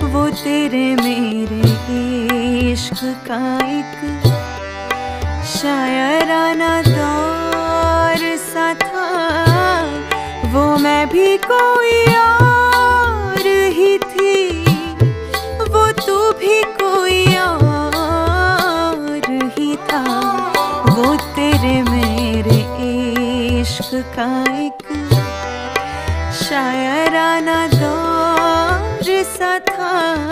वो तेरे मेरे इश्क का एक शायराना दौर सा था। वो मैं भी कोई और ही थी, वो तू भी कोई और ही था। वो तेरे मेरे इश्क का एक शायराना दौर सा था।